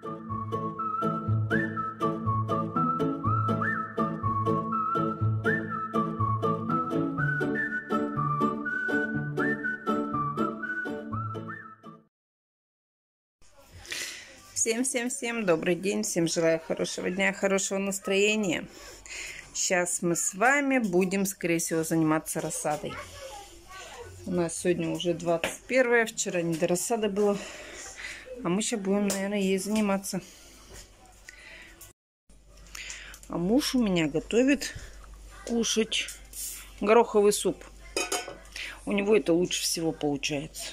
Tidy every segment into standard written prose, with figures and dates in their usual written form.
Всем добрый день, всем желаю хорошего дня, хорошего настроения. Сейчас мы с вами будем, скорее всего, заниматься рассадой. У нас сегодня уже 21, вчера не до рассады было, а мы сейчас будем, наверное, ей заниматься. А муж у меня готовит кушать гороховый суп. У него это лучше всего получается.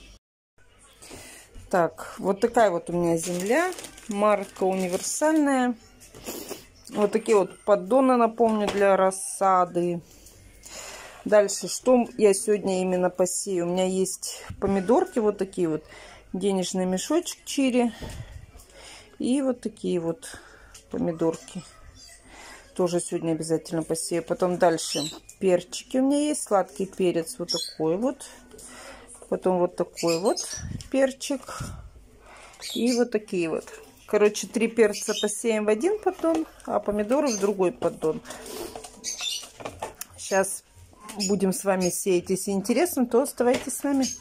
Так, вот такая вот у меня земля, марка универсальная. Вот такие вот поддоны, напомню, для рассады. Дальше, что я сегодня именно посею? У меня есть помидорки вот такие вот, денежный мешочек чири. И вот такие вот помидорки. Тоже сегодня обязательно посею. Потом дальше перчики у меня есть, сладкий перец вот такой вот. Потом вот такой вот перчик. И вот такие вот. Короче, 3 перца посеем в один поддон, а помидоры в другой поддон. Сейчас будем с вами сеять. Если интересно, то оставайтесь с нами.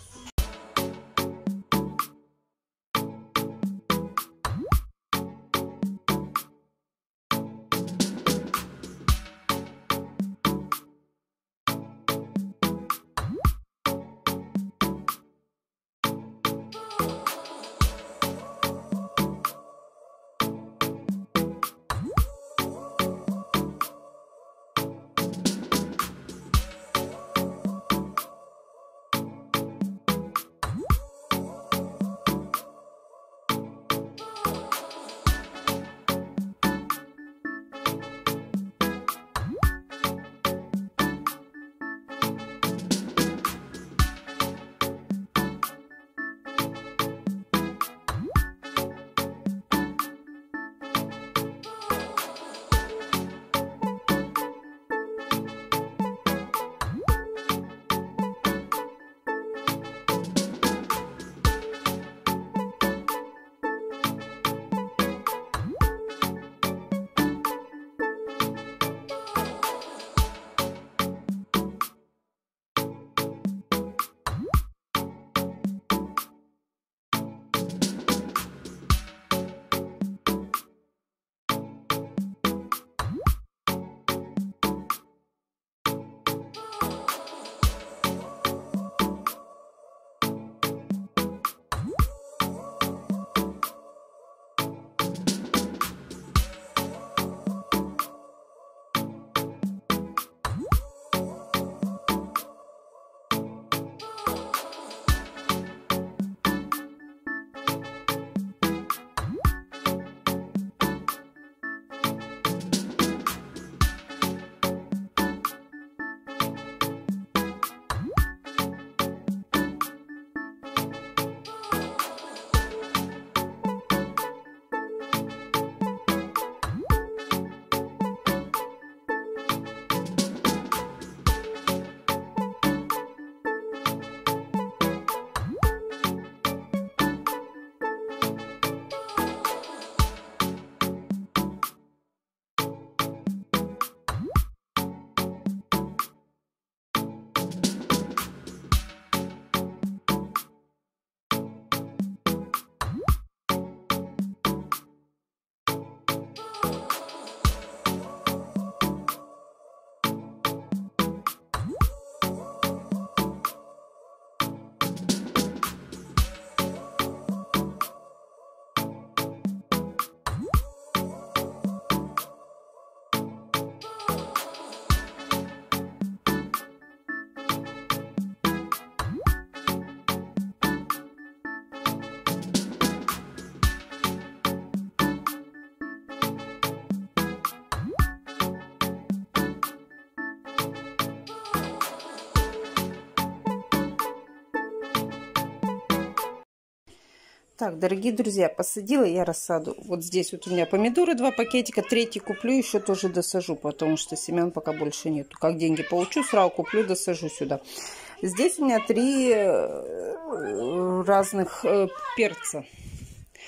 Так, дорогие друзья, посадила я рассаду. Вот здесь вот у меня помидоры 2 пакетика, 3 куплю, еще тоже досажу, потому что семян пока больше нету. Как деньги получу, сразу куплю, досажу сюда. Здесь у меня 3 разных перца.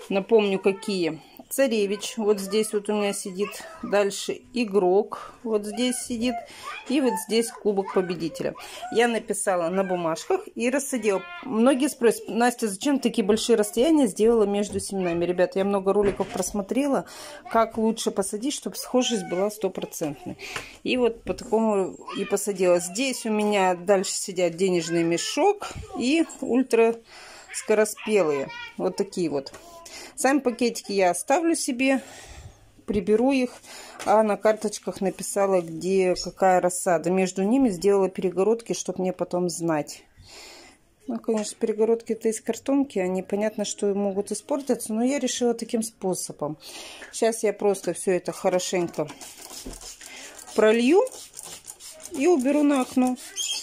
Напомню, какие. Царевич вот здесь вот у меня сидит. Дальше игрок вот здесь сидит. И вот здесь кубок победителя. Я написала на бумажках и рассадила. Многие спросят: Настя, зачем такие большие расстояния сделала между семенами? Ребята, я много роликов просмотрела, как лучше посадить, чтобы схожесть была стопроцентной. И вот по такому и посадила. Здесь у меня дальше сидят денежный мешок и ультра скороспелые. Вот такие вот. Сами пакетики я оставлю себе, приберу их, а на карточках написала, где какая рассада. Между ними сделала перегородки, чтобы мне потом знать. Ну, конечно, перегородки-то из картонки, они понятно, что могут испортиться, но я решила таким способом. Сейчас я просто все это хорошенько пролью и уберу на окно.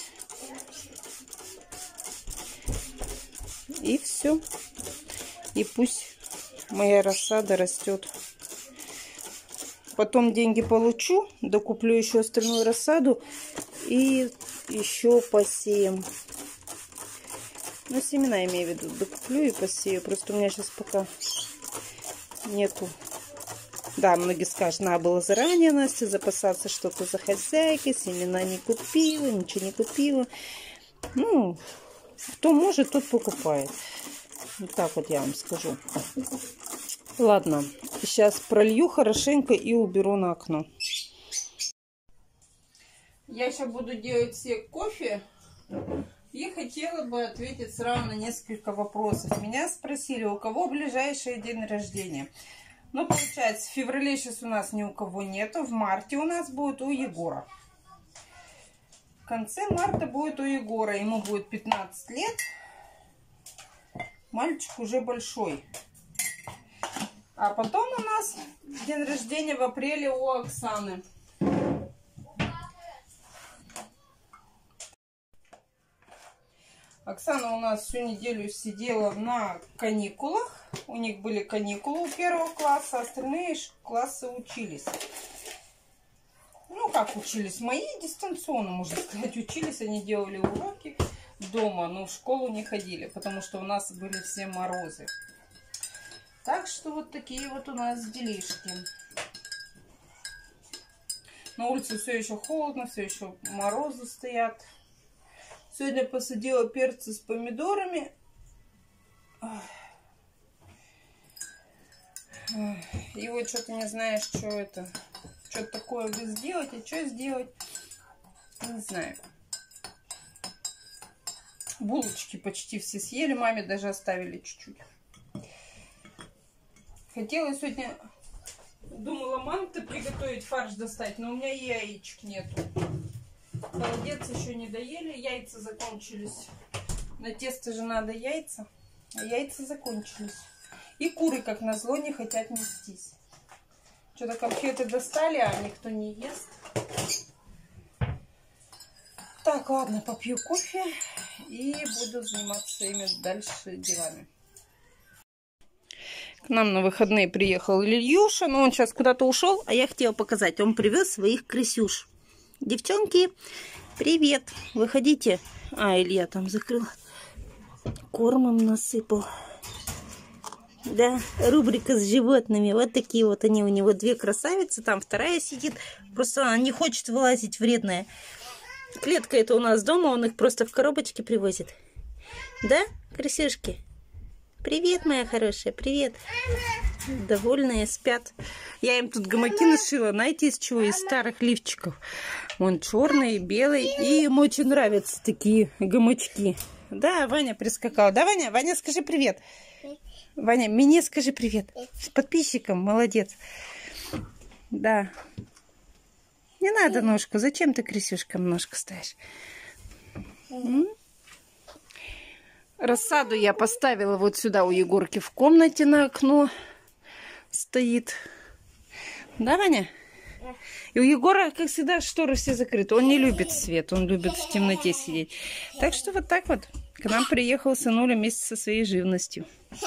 И все. И пусть моя рассада растет. Потом деньги получу, докуплю еще остальную рассаду и еще посеем. Ну, семена имею в виду. Докуплю и посею. Просто у меня сейчас пока нету. Да, многие скажут, надо было заранее, Настя, запасаться что-то за хозяйкой. Семена не купила, ничего не купила. Ну, кто может, тот покупает. Вот так вот я вам скажу. Ладно, сейчас пролью хорошенько и уберу на окно. Я сейчас буду делать себе кофе. И хотела бы ответить сразу на несколько вопросов. Меня спросили, у кого ближайший день рождения. Ну, получается, в феврале сейчас у нас ни у кого нету. В марте у нас будет у Егора. В конце марта будет у Егора. Ему будет 15 лет. Мальчик уже большой. А потом у нас день рождения в апреле у Оксаны. Оксана у нас всю неделю сидела на каникулах. У них были каникулы у первого класса, остальные классы учились. Ну, как учились? Мои дистанционно, можно сказать, учились. Они делали уроки дома, но в школу не ходили, потому что у нас были все морозы. Так что вот такие вот у нас делишки. На улице все еще холодно, все еще морозы стоят. Сегодня посадила перцы с помидорами. И вот что-то не знаешь, что это. Что-то такое бы сделать, а что сделать, не знаю. Булочки почти все съели, маме даже оставили чуть-чуть. Хотела сегодня, думала, манты приготовить, фарш достать, но у меня яичек нету. Холодец еще не доели, яйца закончились. На тесто же надо яйца, а яйца закончились. И куры, как назло, не хотят нестись. Что-то конфеты достали, а никто не ест. Так, ладно, попью кофе и буду заниматься своими дальше делами. К нам на выходные приехал Ильюша, но он сейчас куда-то ушел, а я хотела показать. Он привез своих крысюш. Девчонки, привет! Выходите. А, Илья там закрыл. Кормом насыпал. Да, рубрика с животными. Вот такие вот они у него. Две красавицы, там вторая сидит. Просто она не хочет вылазить, вредная. Клетка это у нас дома, он их просто в коробочке привозит. Да, крысюшки? Привет, моя хорошая, привет. Довольные, спят. Я им тут гамаки нашила, знаете, из чего? Из старых лифчиков. Вон черный, белый. И им очень нравятся такие гамачки. Да, Ваня прискакал. Да, Ваня? Ваня, скажи привет. Ваня, мне скажи привет. С подписчиком, молодец. Да. Не надо ножку. Зачем ты крысюшкам ножку ставишь? Рассаду я поставила вот сюда у Егорки в комнате на окно. Стоит. Да, Ваня? И у Егора, как всегда, шторы все закрыты. Он не любит свет, он любит в темноте сидеть. Так что вот так вот. К нам приехал сынуля вместе со своей живностью.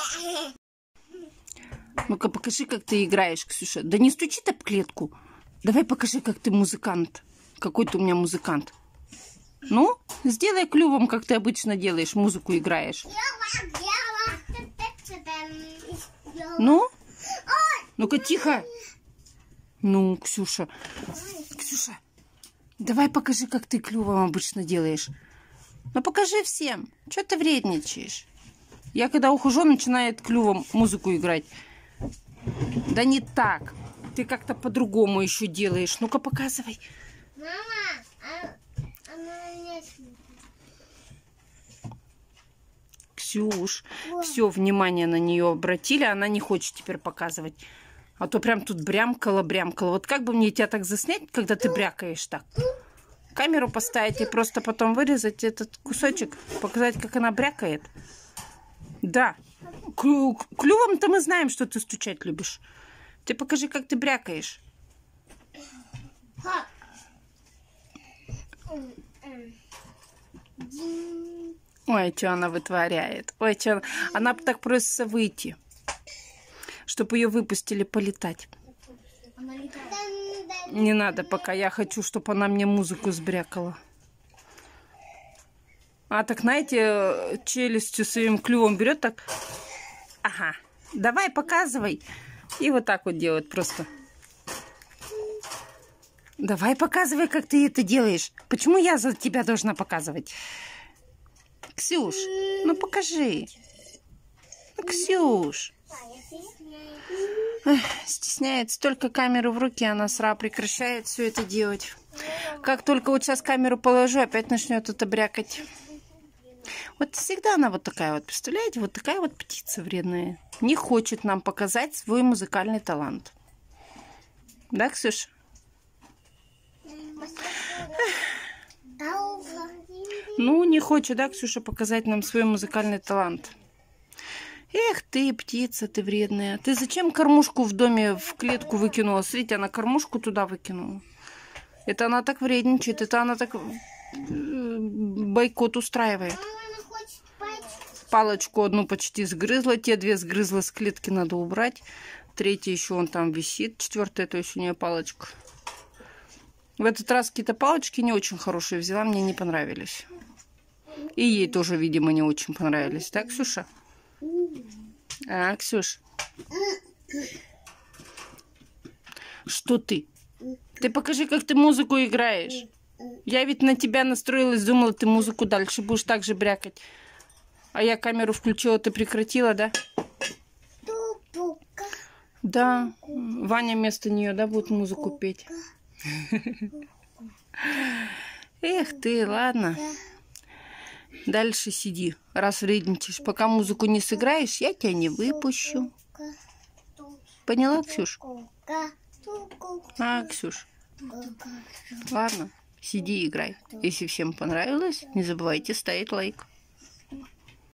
Ну-ка, покажи, как ты играешь, Ксюша. Да не стучи об клетку. Давай покажи, как ты музыкант. Какой ты у меня музыкант. Ну, сделай клювом, как ты обычно делаешь, музыку играешь. Ну? Ну-ка, тихо. Ну, Ксюша. Ксюша, давай покажи, как ты клювом обычно делаешь. Ну, покажи всем. Что ты вредничаешь? Я, когда ухожу, начинает клювом музыку играть. Да не так. Ты как-то по-другому еще делаешь. Ну-ка, показывай. Мама, она не смотрит. Ксюш, все, внимание на нее обратили. Она не хочет теперь показывать. А то прям тут брямкала. Вот как бы мне тебя так заснять, когда ты брякаешь так? Камеру поставить и просто потом вырезать этот кусочек, показать, как она брякает. Да. Клювом-то мы знаем, что ты стучать любишь. Ты покажи, как ты брякаешь. Ой, что она вытворяет. Ой, что она так просится выйти, чтобы ее выпустили полетать. Не надо пока. Я хочу, чтобы она мне музыку сбрякала. А так, знаете, челюстью своим клювом берет так. Ага. Давай, показывай. И вот так вот делает просто. Давай, показывай, как ты это делаешь. Почему я за тебя должна показывать? Ксюш, ну покажи. Ну, Ксюш. Эх, стесняется. Только камеру в руки, она сразу прекращает все это делать. Как только вот сейчас камеру положу, опять начнет это брякать. Вот всегда она вот такая вот, представляете? Вот такая вот птица вредная. Не хочет нам показать свой музыкальный талант. Да, Ксюш? Ну, не хочет, да, Ксюша, показать нам свой музыкальный талант. Эх ты, птица, ты вредная. Ты зачем кормушку в доме в клетку выкинула? Смотрите, она кормушку туда выкинула. Это она так вредничает, это она так бойкот устраивает. Палочку одну почти сгрызла, те две сгрызла с клетки, надо убрать. Третья еще он там висит, четвертая, то есть у нее палочка. В этот раз какие-то палочки не очень хорошие взяла, мне не понравились. И ей тоже, видимо, не очень понравились. Так, Ксюша? А, Ксюш? Что ты? Ты покажи, как ты музыку играешь. Я ведь на тебя настроилась, думала, ты музыку дальше будешь так же брякать. А я камеру включила, ты прекратила, да? Да. Ваня вместо нее, да, будет музыку петь? Эх ты, ладно. Дальше сиди, раз вредничаешь. Пока музыку не сыграешь, я тебя не выпущу. Поняла, Ксюш? А, Ксюш? Ладно, сиди и играй. Если всем понравилось, не забывайте ставить лайк.